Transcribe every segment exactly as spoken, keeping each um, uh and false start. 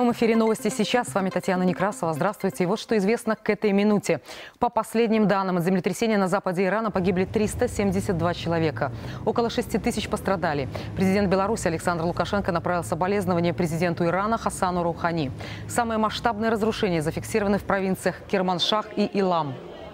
прямом эфире новости сейчас. С вами Татьяна Некрасова. Здравствуйте. И вот что известно к этой минуте. По последним данным, от землетрясения на западе Ирана погибли триста семьдесят два человека. Около шести тысяч пострадали. Президент Беларуси Александр Лукашенко направил соболезнования президенту Ирана Хасану Роухани. Самые масштабные разрушения зафиксированы в провинциях Керманшах и Илам.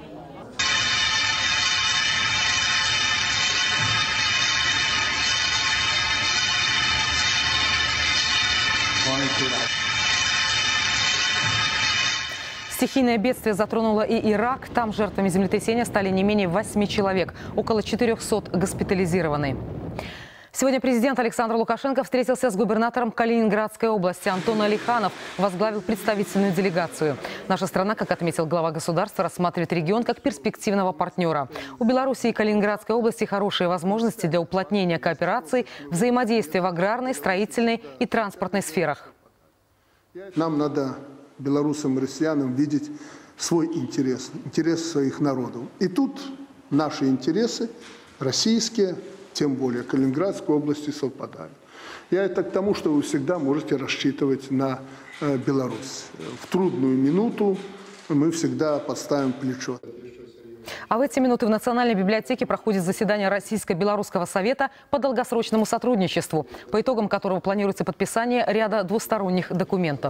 Стихийное бедствие затронуло и Ирак. Там жертвами землетрясения стали не менее восьми человек. Около четырёхсот госпитализированы. Сегодня президент Александр Лукашенко встретился с губернатором Калининградской области. Антон Алиханов возглавил представительную делегацию. Наша страна, как отметил глава государства, рассматривает регион как перспективного партнера. У Беларуси и Калининградской области хорошие возможности для уплотнения кооперации, взаимодействия в аграрной, строительной и транспортной сферах. Нам надо, белорусам и россиянам, видеть свой интерес, интерес своих народов. И тут наши интересы, российские, тем более Калининградской области, совпадают. Я это к тому, что вы всегда можете рассчитывать на э, Беларусь. В трудную минуту мы всегда подставим плечо. А в эти минуты в Национальной библиотеке проходит заседание Российско-Белорусского совета по долгосрочному сотрудничеству, по итогам которого планируется подписание ряда двусторонних документов.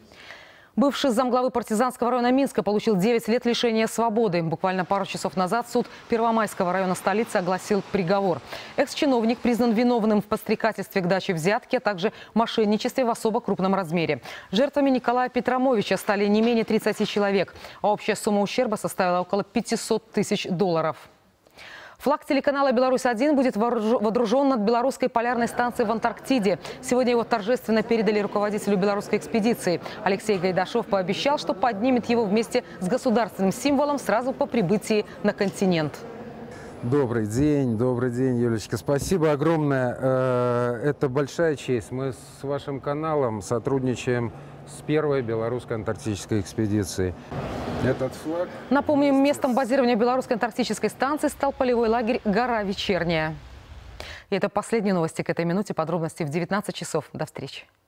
Бывший замглавы партизанского района Минска получил девять лет лишения свободы. Буквально пару часов назад суд Первомайского района столицы огласил приговор. Экс-чиновник признан виновным в подстрекательстве к даче взятки, а также мошенничестве в особо крупном размере. Жертвами Николая Петрамовича стали не менее тридцати человек, а общая сумма ущерба составила около пятисот тысяч долларов. Флаг телеканала «Беларусь один» будет водружен над белорусской полярной станцией в Антарктиде. Сегодня его торжественно передали руководителю белорусской экспедиции. Алексей Гайдашов пообещал, что поднимет его вместе с государственным символом сразу по прибытии на континент. Добрый день, добрый день, Юлечка. Спасибо огромное. Это большая честь. Мы с вашим каналом сотрудничаем с первой белорусской антарктической экспедицией. Этот флаг... Напомним, местом базирования белорусской антарктической станции стал полевой лагерь «Гора Вечерняя». И это последние новости к этой минуте. Подробности в девятнадцать часов. До встречи.